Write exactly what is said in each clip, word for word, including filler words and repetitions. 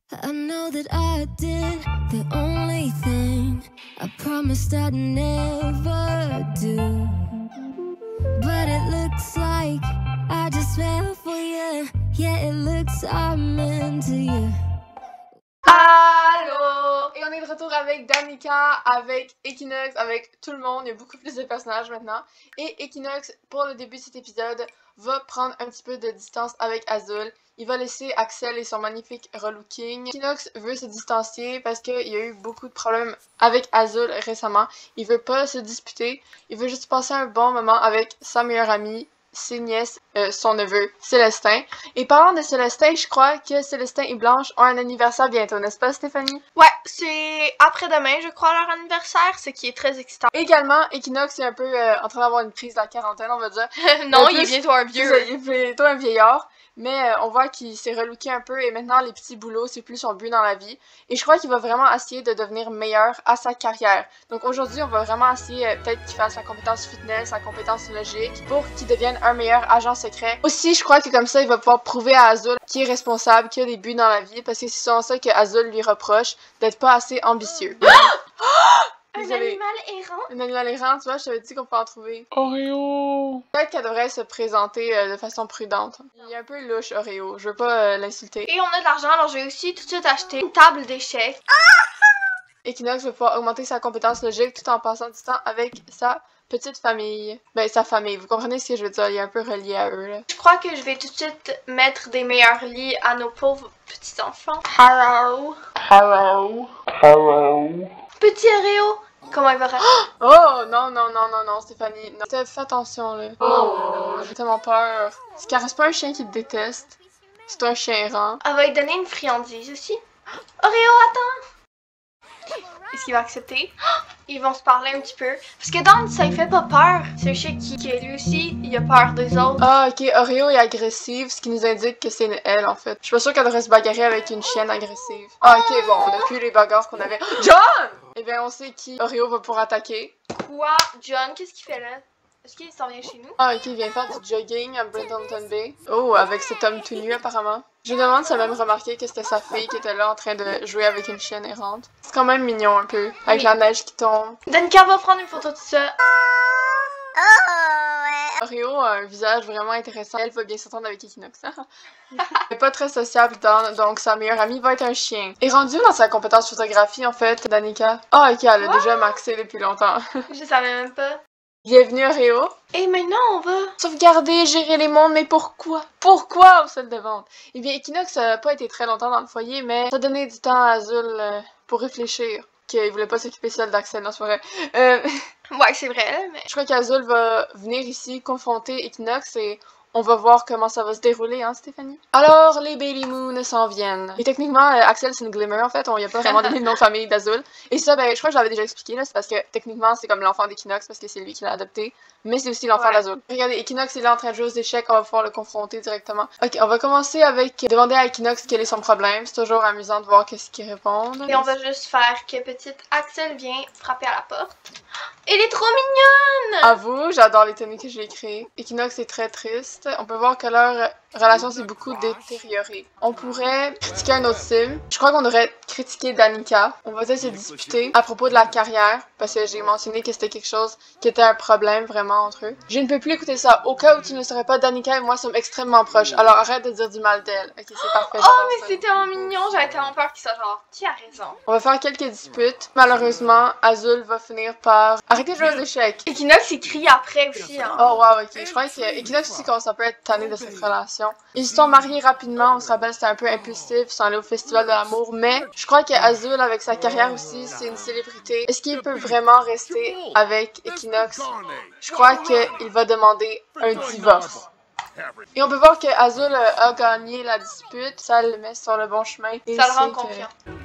I know that I did the only thing I promised I'd never do. But it looks like I just fell for you. Yeah, it looks I'm into you. Allô! Et on est de retour avec Danica, avec Equinox, avec tout le monde. Il y a beaucoup plus de personnages maintenant. Et Equinox, pour le début de cet épisode, va prendre un petit peu de distance avec Azul. Il va laisser Axel et son magnifique relooking. Equinox veut se distancier parce qu'il y a eu beaucoup de problèmes avec Azul récemment. Il veut pas se disputer. Il veut juste passer un bon moment avec sa meilleure amie, ses nièces, euh, son neveu, Célestin. Et parlant de Célestin, je crois que Célestin et Blanche ont un anniversaire bientôt, n'est-ce pas, Stéphanie? Ouais, c'est après-demain, je crois, leur anniversaire, ce qui est très excitant. Également, Equinox est un peu euh, en train d'avoir une crise de la quarantaine, on va dire. non, euh, il est bientôt un vieux. Ça, il est bientôt un vieillard. Mais euh, on voit qu'il s'est relooké un peu et maintenant les petits boulots, c'est plus son but dans la vie. Et je crois qu'il va vraiment essayer de devenir meilleur à sa carrière. Donc aujourd'hui, on va vraiment essayer euh, peut-être qu'il fasse sa compétence fitness, sa compétence logique pour qu'il devienne un meilleur agent secret. Aussi, je crois que comme ça, il va pouvoir prouver à Azul qu'il est responsable, qu'il a des buts dans la vie parce que c'est souvent ça que Azul lui reproche, d'être pas assez ambitieux. Un Désolée. animal errant? Un animal errant, tu vois, je t'avais dit qu'on peut en trouver. Oreo! Peut-être qu'elle devrait se présenter euh, de façon prudente. Il est un peu louche, Oreo. Je veux pas euh, l'insulter. Et on a de l'argent, alors j'ai aussi tout de suite acheté une table d'échecs. Equinox va pouvoir augmenter sa compétence logique tout en passant du temps avec sa petite famille. Ben, sa famille. Vous comprenez ce que je veux dire? Il est un peu relié à eux, là. Je crois que je vais tout de suite mettre des meilleurs lits à nos pauvres petits enfants. Hello! Hello! Hello! Petit Oreo! Comment il va rester? Oh, non, non, non, non, non, Stéphanie. Non. Fais attention, là. Oh, j'ai tellement peur. C'est qu'il reste pas un chien qui te déteste. C'est un chien errant. Elle va lui donner une friandise aussi. Oreo, attends! Est-ce qu'il va accepter? Ils vont se parler un petit peu. Parce que Dawn, ça lui fait pas peur. C'est un chien qui, qui, lui aussi, il a peur des autres. Ah, ok, Oreo est agressive, ce qui nous indique que c'est une elle, en fait. Je suis pas sûre qu'elle devrait se bagarrer avec une chienne agressive. Ah, ok, bon, on a plus les bagarres qu'on avait. John! Eh bien, on sait qui Oreo va pouvoir attaquer. Quoi? John, qu'est-ce qu'il fait là? Est-ce qu'il s'en vient chez nous? Ah, ok, il vient faire du jogging à Brenton Bay. Oh, avec cet homme tout nu, apparemment. Je me demande si elle a même remarqué que c'était sa fille qui était là en train de jouer avec une chienne errante. C'est quand même mignon, un peu, avec oui. la neige qui tombe. Danica va prendre une photo de ça. Oreo a un visage vraiment intéressant. Elle va bien s'entendre avec Equinox. Elle est pas très sociable, dans, donc sa meilleure amie va être un chien. Et rendue dans sa compétence photographie, en fait, Danica. Ah, ok, elle a déjà maxé depuis longtemps. Je savais même pas. Bienvenue, Oreo. Et maintenant, on va... Sauvegarder, gérer les mondes, mais pourquoi? Pourquoi au sol de vente? Eh bien, Equinox n'a pas été très longtemps dans le foyer, mais ça a donné du temps à Azul euh, pour réfléchir. Qu'il voulait pas s'occuper seul d'Axel, non, c'est vrai. Euh... Ouais, c'est vrai, mais... Je crois qu'Azul va venir ici confronter Equinox et on va voir comment ça va se dérouler, hein, Stéphanie? Alors, les Bailey Moon s'en viennent. Et techniquement, euh, Axel, c'est une Glimmer, en fait. On y a pas vraiment donné le nom de famille d'Azul. Et ça, ben, je crois que je l'avais déjà expliqué, là. C'est parce que, techniquement, c'est comme l'enfant d'Equinox, parce que c'est lui qui l'a adopté. Mais c'est aussi l'enfant ouais. d'Azul. Regardez, Equinox est là en train de jouer aux échecs. On va pouvoir le confronter directement. Ok, on va commencer avec demander à Equinox quel est son problème. C'est toujours amusant de voir qu'est-ce qu'il répond. Et on va juste faire que petite Axel vient frapper à la porte. Elle est trop mignonne! À vous, j'adore les tenues que j'ai créées. Equinox est très triste. On peut voir que leur relation s'est beaucoup détériorée. On pourrait critiquer un autre sim. Je crois qu'on devrait critiquer Danica. On va peut-être se disputer à propos de la carrière, parce que j'ai mentionné que c'était quelque chose qui était un problème vraiment entre eux. Je ne peux plus écouter ça. Au cas où tu ne saurais pas, Danica et moi sommes extrêmement proches. Alors arrête de dire du mal d'elle. Ok, c'est parfait. Oh, mais c'est tellement mignon. J'avais tellement peur qu'il soit genre, qui a raison? On va faire quelques disputes. Malheureusement, Azul va finir par arrêter de jouer aux échecs. Equinox écrit après aussi, hein. Oh wow, ok. Je crois que Equinox aussi commence un peu à être tanné de cette relation. Ils se sont mariés rapidement, on se rappelle, c'était un peu impulsif, ils sont allés au festival de l'amour, mais je crois que Azul, avec sa carrière aussi, c'est une célébrité. Est-ce qu'il peut vraiment rester avec Equinox? Je crois qu'il va demander un divorce. Et on peut voir que Azul a gagné la dispute, ça le met sur le bon chemin. Et ça le rend que... confiant.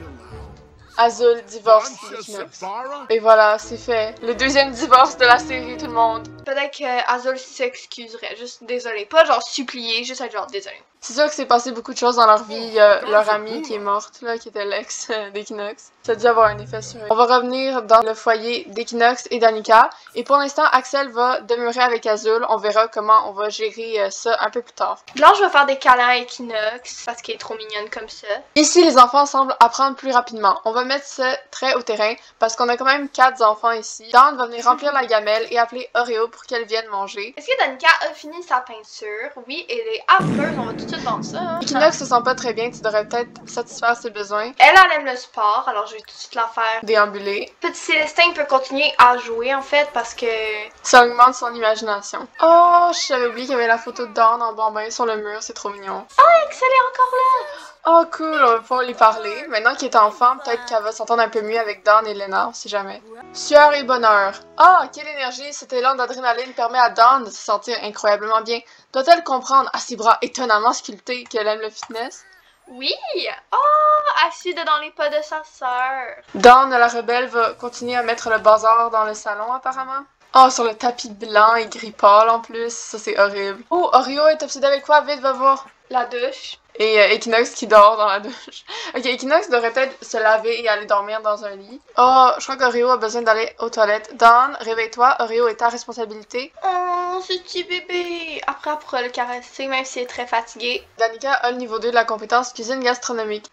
Azul divorce d'Equinox. Et voilà, c'est fait. Le deuxième divorce de la série, tout le monde. Peut-être que Azul s'excuserait, juste désolé. Pas genre supplier, juste être genre désolé. C'est sûr que c'est passé beaucoup de choses dans leur vie. Il y a leur amie qui est morte, là, qui était l'ex d'Equinox. Ça a dû avoir un effet sur eux. On va revenir dans le foyer d'Equinox et Danica. Et pour l'instant, Axel va demeurer avec Azul. On verra comment on va gérer euh, ça un peu plus tard. Blanche va faire des câlins à Equinox parce qu'elle est trop mignonne comme ça. Ici, les enfants semblent apprendre plus rapidement. On va mettre ça très au terrain parce qu'on a quand même quatre enfants ici. Dan va venir remplir la gamelle et appeler Oreo pour qu'elle vienne manger. Est-ce que Danica a fini sa peinture? Oui, elle est affreuse, on va tout de suite vendre ça. Hein? Equinox se sent pas très bien, tu devrais peut-être satisfaire ses besoins. Elle, elle aime le sport, alors je vais tout de suite la faire. Déambuler. Petit Célestin peut continuer à jouer en fait parce que... Ça augmente son imagination. Oh, j'avais oublié qu'il y avait la photo de Dan en bambin sur le mur, c'est trop mignon. Oh, Axel est encore là! Oh cool, on va pouvoir lui parler. Maintenant qu'il est enfant, peut-être qu'elle va s'entendre un peu mieux avec Dan et Lena, on sait jamais. Sueur et bonheur. Ah, quelle énergie, cet élan d'adrénaline permet à Dan de se sentir incroyablement bien. Doit-elle comprendre à ses bras étonnamment sculptés qu'elle aime le fitness? Oui! Oh! Assise dans les pas de sa sœur. Dan, la rebelle, va continuer à mettre le bazar dans le salon apparemment. Oh, sur le tapis blanc et gris pâle en plus, ça c'est horrible. Oh, Oreo est obsédé avec quoi? Vite, va voir. La douche. Et euh, Equinox qui dort dans la douche. Ok, Equinox devrait peut-être se laver et aller dormir dans un lit. Oh, je crois qu'Oreo a besoin d'aller aux toilettes. Dan, réveille-toi, Oreo est ta responsabilité. Oh, ce petit bébé! Après, elle pourra le caresser même s'il est très fatigué. Danica a le niveau deux de la compétence cuisine gastronomique.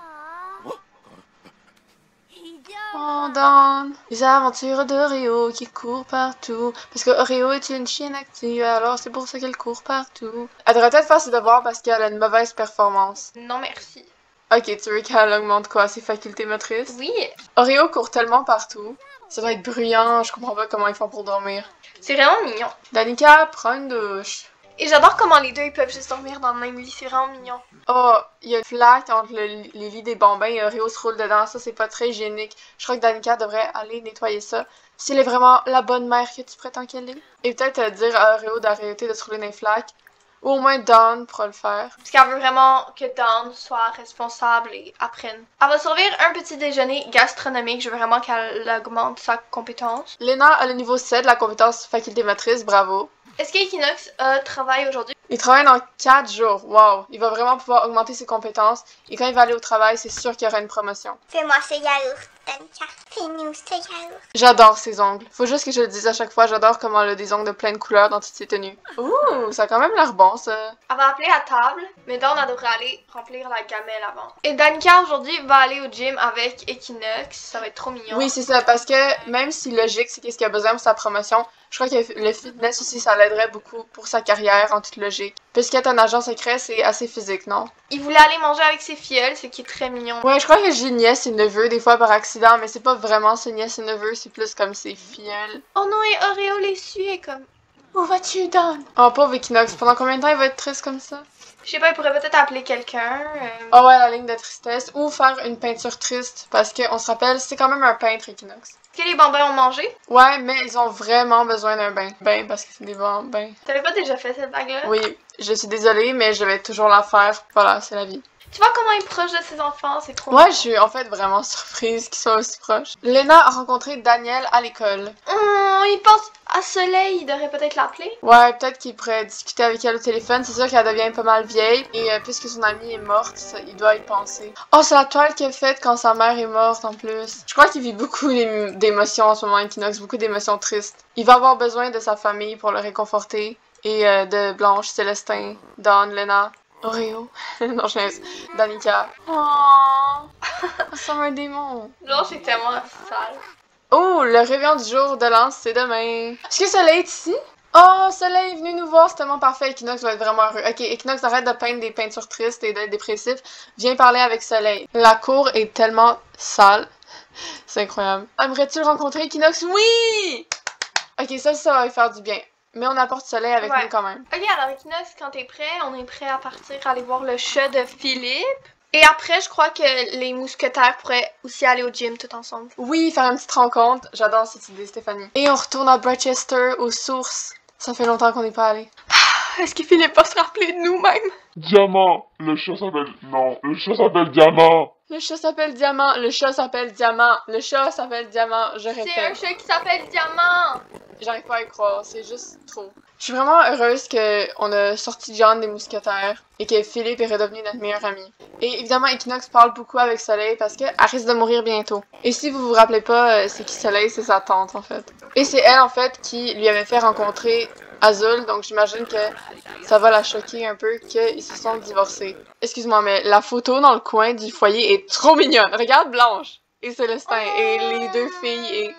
Oh, Dan! Les aventures d'Oreo qui court partout. Parce que Oreo est une chienne active, alors c'est pour ça qu'elle court partout. Elle devrait peut-être faire ses devoirs parce qu'elle a une mauvaise performance. Non, merci. Ok, tu veux qu'elle augmente quoi, ses facultés motrices? Oui! Oreo court tellement partout. Ça doit être bruyant, je comprends pas comment ils font pour dormir. C'est vraiment mignon. Danica prend une douche. Et j'adore comment les deux ils peuvent juste dormir dans le même lit, c'est vraiment mignon. Oh, il y a une flaque entre le, les lits des bambins et Oreo se roule dedans, ça c'est pas très hygiénique. Je crois que Danica devrait aller nettoyer ça. Si elle est vraiment la bonne mère que tu prétends qu'elle est. Et peut-être euh, dire à Oreo d'arrêter de se rouler dans les flaques. Ou au moins Dan pourra le faire. Parce qu'elle veut vraiment que Dan soit responsable et apprenne. Elle va servir un petit déjeuner gastronomique, je veux vraiment qu'elle augmente sa compétence. Lena a le niveau sept de la compétence faculté motrice, bravo. Est-ce qu'Equinox a travaillé aujourd'hui? Il travaille dans quatre jours. Wow! Il va vraiment pouvoir augmenter ses compétences. Et quand il va aller au travail, c'est sûr qu'il y aura une promotion. Fais-moi ce yaourt, Danica. Fais-nous ce yaourt. J'adore ses ongles. Faut juste que je le dise à chaque fois. J'adore comment elle a des ongles de plein de couleurs dans toutes ses tenues. Ouh! Ça a quand même l'air bon, ça. Elle va appeler à table, mais Dan elle devrait aller remplir la gamelle avant. Et Danica aujourd'hui va aller au gym avec Equinox. Ça va être trop mignon. Oui, c'est ça. Parce que même si logique, c'est qu'est-ce qu'il a besoin pour sa promotion, je crois que le fitness aussi, ça l'aiderait beaucoup pour sa carrière en toute logique. Puisqu'être un agent secret, c'est assez physique, non? Il voulait aller manger avec ses filleuls, ce qui est très mignon. Ouais, je crois que j'ai nièce et neveu des fois par accident, mais c'est pas vraiment ses nièces et neveux, c'est plus comme ses filleuls. Oh non, et Oreo les suit et comme... Où vas-tu, Dan? Oh, pauvre Equinox, pendant combien de temps il va être triste comme ça? Je sais pas, il pourrait peut-être appeler quelqu'un. Euh... Oh ouais, la ligne de tristesse. Ou faire une peinture triste, parce qu'on se rappelle, c'est quand même un peintre, Equinox. Est-ce que les bambins ont mangé? Ouais, mais ils ont vraiment besoin d'un bain. Bain, parce que c'est des bambins. T'avais pas déjà fait cette blague-là? Oui, je suis désolée, mais je vais toujours la faire. Voilà, c'est la vie. Tu vois comment il est proche de ses enfants, c'est trop Ouais, mignon. je suis en fait vraiment surprise qu'ils soient aussi proches. Lena a rencontré Daniel à l'école. Oh, il pense à Soleil, il devrait peut-être l'appeler. Ouais, peut-être qu'il pourrait discuter avec elle au téléphone. C'est sûr qu'elle devient pas mal vieille. Et euh, puisque son amie est morte, ça, il doit y penser. Oh, c'est la toile qu'il a faite quand sa mère est morte en plus. Je crois qu'il vit beaucoup d'ém- d'émotions en ce moment, Equinox. Beaucoup d'émotions tristes. Il va avoir besoin de sa famille pour le réconforter. Et euh, de Blanche, Célestin, Dan, Lena, Oreo. Non, je laisse. Danica. Oh, ça ressemble à un démon. Genre, c'est tellement sale. Oh, le réveillon du jour de l'an, c'est demain. Est-ce que Soleil est ici? Oh, Soleil est venu nous voir, c'est tellement parfait. Equinox va être vraiment heureux. Ok, Equinox, arrête de peindre des peintures tristes et d'être dépressif. Viens parler avec Soleil. La cour est tellement sale. C'est incroyable. Aimerais-tu le rencontrer, Equinox? Oui! Ok, ça, ça va lui faire du bien. Mais on apporte Soleil avec Ouais. nous quand même. Ok, alors Equinox, quand t'es prêt, on est prêt à partir aller voir le chat de Philippe. Et après, je crois que les mousquetaires pourraient aussi aller au gym tout ensemble. Oui, faire une petite rencontre. J'adore cette idée, Stéphanie. Et on retourne à Bratchester, aux sources. Ça fait longtemps qu'on n'est pas allé. Est-ce que Philippe va se rappeler de nous-mêmes? Diamant. Le chat s'appelle... Non, le chat s'appelle Diamant. Le chat s'appelle Diamant, le chat s'appelle Diamant, le chat s'appelle Diamant, je C'est un répète. chat qui s'appelle Diamant! J'arrive pas à y croire, c'est juste trop. Je suis vraiment heureuse qu'on a sorti John des Mousquetaires et que Philippe est redevenu notre meilleur ami. Et évidemment, Equinox parle beaucoup avec Soleil parce qu'elle risque de mourir bientôt. Et si vous vous rappelez pas, c'est qui Soleil? C'est sa tante en fait. Et c'est elle en fait qui lui avait fait rencontrer Azul, donc j'imagine que ça va la choquer un peu qu'ils se sont divorcés. Excuse-moi, mais la photo dans le coin du foyer est trop mignonne. Regarde Blanche et Célestin et les deux filles et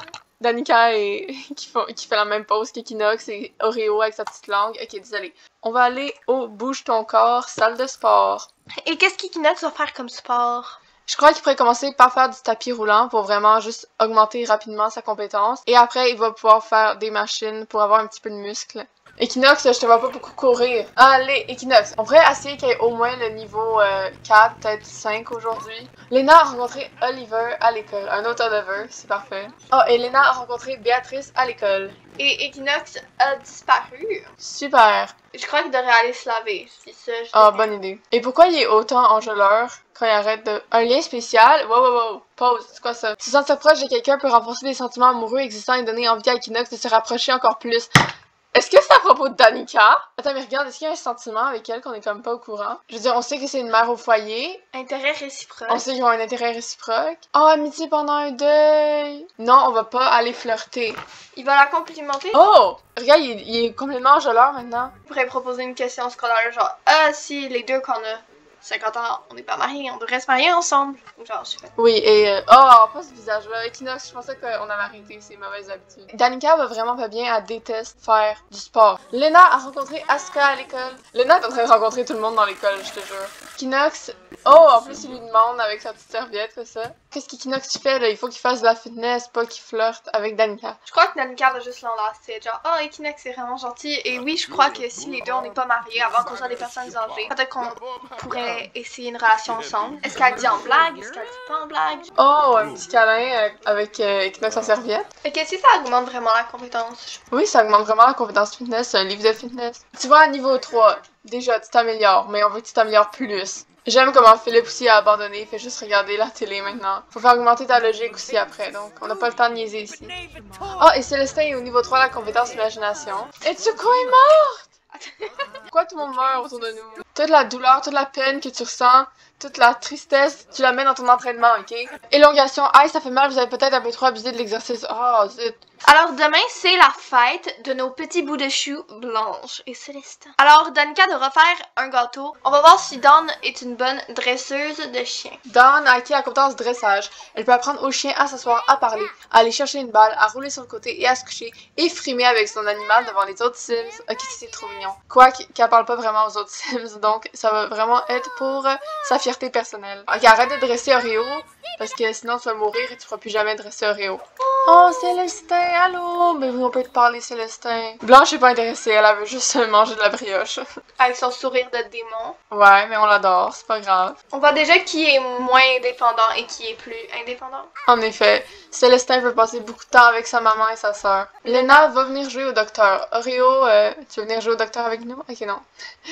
Danica et qui, font, qui fait la même pose qu'Equinox et Oreo avec sa petite langue. Ok, désolé. On va aller au Bouge ton corps, salle de sport. Et qu'est-ce qu'Equinox va faire comme sport? Je crois qu'il pourrait commencer par faire du tapis roulant pour vraiment juste augmenter rapidement sa compétence. Et après, il va pouvoir faire des machines pour avoir un petit peu de muscle. Equinox, je te vois pas beaucoup courir. Allez, Equinox, on pourrait essayer qu'il y ait au moins le niveau euh, quatre, peut-être cinq aujourd'hui. Lena a rencontré Oliver à l'école. Un autre Oliver, c'est parfait. Oh, et Lena a rencontré Béatrice à l'école. Et Equinox a disparu. Super. Je crois qu'il devrait aller se laver. C'est ça. Je Ah, oh, devrais. bonne idée. Et pourquoi il est autant enjôleur quand il arrête de... Un lien spécial? Wow, wow, wow. Pause. C'est quoi ça? Se sentir proche de quelqu'un peut renforcer des sentiments amoureux existants et donner envie à Equinox de se rapprocher encore plus. Est-ce que c'est à propos de Danica? Attends, mais regarde, est-ce qu'il y a un sentiment avec elle qu'on est comme pas au courant? Je veux dire, on sait que c'est une mère au foyer. Intérêt réciproque. On sait qu'ils ont un intérêt réciproque. Oh, amitié pendant un deuil. Non, on va pas aller flirter. Il va la complimenter. Oh! Regarde, il, il est complètement enjôleur maintenant. On pourrait proposer une question scolaire genre ah si les deux qu'on a cinquante ans, on n'est pas mariés, on devrait se marier ensemble. Genre, je sais pas. Oui, et... Euh, oh, pas ce visage-là. Equinox, je pensais qu'on avait arrêté ces mauvaises habitudes. Danica va vraiment pas bien, elle déteste faire du sport. Lena a rencontré Asuka à l'école. Lena est en train de rencontrer tout le monde dans l'école, je te jure. Equinox... Oh, en plus, il lui demande avec sa petite serviette, comme ça. Qu'est-ce qu'Equinox tu fais, là? Il faut qu'il fasse de la fitness, pas qu'il flirte avec Danica. Je crois que Danica va juste l'enlacer. Genre, oh, Equinox c'est vraiment gentil. Et oui, je crois que si les deux on n'est pas mariés avant qu'on soit des personnes âgées, peut-être qu'on pourrait essayer une relation ensemble. Est-ce qu'elle dit en blague? Est-ce qu'elle dit pas en blague? Oh, un petit câlin euh, avec euh, Equinox en serviette. Fait que si ça augmente vraiment la compétence. Oui, ça augmente vraiment la compétence fitness, c'est un livre de fitness. Tu vois, à niveau trois, déjà, tu t'améliores, mais on veut que tu t'améliores plus. J'aime comment Philippe aussi a abandonné, il fait juste regarder la télé maintenant. Faut faire augmenter ta logique aussi après, donc on n'a pas le temps de niaiser ici. Oh, et Célestin est au niveau trois, la compétence imagination. Et Tsuko est morte! Pourquoi tout le monde meurt autour de nous? Toute la douleur, toute la peine que tu ressens, toute la tristesse, tu la mets dans ton entraînement, ok? Élongation, aïe, ça fait mal, vous avez peut-être un peu trop abusé de l'exercice. Oh, zut. Alors demain, c'est la fête de nos petits bouts de choux Blanche et Célestin. Alors Danica devra faire un gâteau. On va voir si Dawn est une bonne dresseuse de chiens. Dawn a acquis la compétence dressage. Elle peut apprendre au chien à s'asseoir, à parler, à aller chercher une balle, à rouler sur le côté et à se coucher et frimer avec son animal devant les autres Sims. Ok, c'est trop mignon. Quoique qu'elle parle pas vraiment aux autres Sims, donc ça va vraiment être pour euh, sa fierté personnelle. Ok, arrête de dresser Oreo, parce que sinon tu vas mourir et tu pourras plus jamais dresser Oreo. Oh, Célestin, allô? Mais oui, on peut te parler, Célestin. Blanche est pas intéressée, elle veut juste manger de la brioche. Avec son sourire de démon. Ouais, mais on l'adore, c'est pas grave. On voit déjà qui est moins indépendant et qui est plus indépendant. En effet, Célestin veut passer beaucoup de temps avec sa maman et sa sœur. Lena va venir jouer au docteur. Oreo, euh, tu veux venir jouer au docteur avec nous? Ok, non.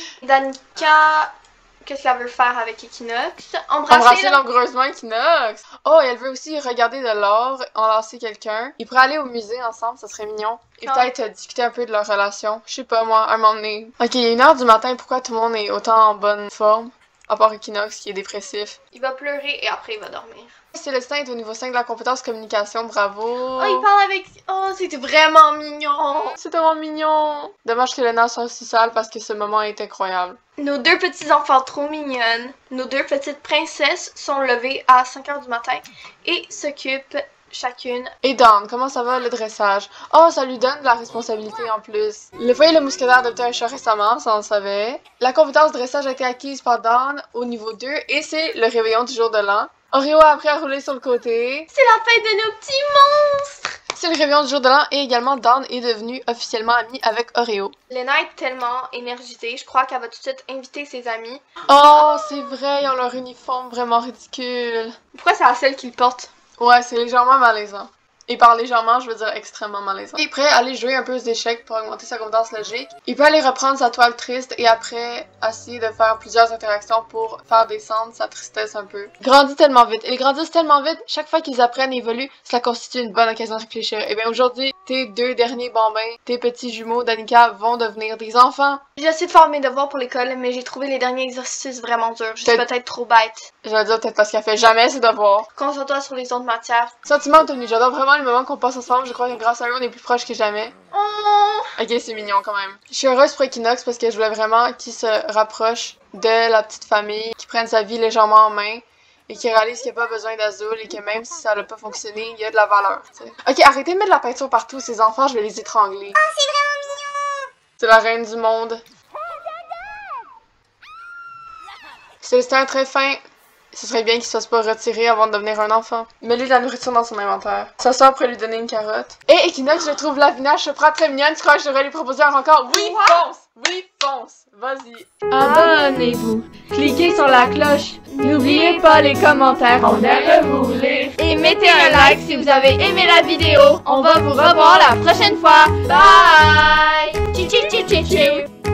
Danica, qu'est-ce qu'elle veut faire avec Equinox? Embrasser, Embrasser la... langoureusement Equinox. Oh, et elle veut aussi regarder de l'or, enlacer quelqu'un. Ils pourraient aller au musée ensemble, ça serait mignon. Et Ah. peut-être euh, discuter un peu de leur relation. Je sais pas, moi, un moment donné. Ok, il est une heure du matin, pourquoi tout le monde est autant en bonne forme? À part Equinox qui est dépressif. Il va pleurer et après il va dormir. Célestin est au niveau cinq de la compétence communication, bravo. Oh, il parle avec... Oh, c'était vraiment mignon. C'est tellement mignon. Dommage que Lena soit aussi sale parce que ce moment est incroyable. Nos deux petits enfants trop mignonnes, nos deux petites princesses sont levées à cinq heures du matin et s'occupent chacune. Et Dawn, comment ça va le dressage? Oh, ça lui donne de la responsabilité en plus. Le foyer Le Mousquetaire a adopté un chat récemment, ça on le savait. La compétence dressage a été acquise par Dawn au niveau deux et c'est le réveillon du jour de l'an. Oreo a appris à rouler sur le côté. C'est la fête de nos petits monstres! C'est le réveillon du jour de l'an et également Dawn est devenue officiellement amie avec Oreo. Lena est tellement énergisée, je crois qu'elle va tout de suite inviter ses amis. Oh, c'est vrai, ils ont leur uniforme vraiment ridicule. Pourquoi c'est la seule qui le porte? Ouais, c'est légèrement malaisant. Et par légèrement, je veux dire extrêmement malaisant. Il est prêt à aller jouer un peu aux échecs pour augmenter sa compétence logique. Il peut aller reprendre sa toile triste et après essayer de faire plusieurs interactions pour faire descendre sa tristesse un peu. Il grandit tellement vite. Ils grandissent tellement vite, chaque fois qu'ils apprennent et évoluent, cela constitue une bonne occasion de réfléchir. Et bien aujourd'hui, tes deux derniers bambins, tes petits jumeaux Danica vont devenir des enfants. J'ai essayé de faire mes devoirs pour l'école, mais j'ai trouvé les derniers exercices vraiment durs. Je suis peut-être trop bête. Je vais dire peut-être parce qu'elle fait jamais ses devoirs. Concentre-toi sur les autres matières. Sentiment obtenu. J'adore vraiment les moments qu'on passe ensemble. Je crois que grâce à eux, on est plus proches que jamais. Oh! Ok, c'est mignon quand même. Je suis heureuse pour Equinox parce que je voulais vraiment qu'il se rapproche de la petite famille, qu'il prenne sa vie légèrement en main et qu'il réalise qu'il n'y a pas besoin d'Azul et que même si ça n'a pas fonctionné, il y a de la valeur. T'sais. Ok, arrêtez de mettre de la peinture partout. Ces enfants, je vais les étrangler. Oh, c'est vraiment mignon! C'est la reine du monde. Célestin est très fin. Ce serait bien qu'il se fasse pas retirer avant de devenir un enfant. Mets-lui de la nourriture dans son inventaire. Sa soeur pourrait lui donner une carotte. Et Equinox, je trouve la vinache se prend très mignonne. Tu crois que je devrais lui proposer un rencard? Oui, fonce! Oui, fonce! Vas-y. Abonnez-vous. Cliquez sur la cloche. N'oubliez pas les commentaires. On aime vous lire. Et mettez un like si vous avez aimé la vidéo. On va vous revoir la prochaine fois. Bye! Chi chi chi chi chi.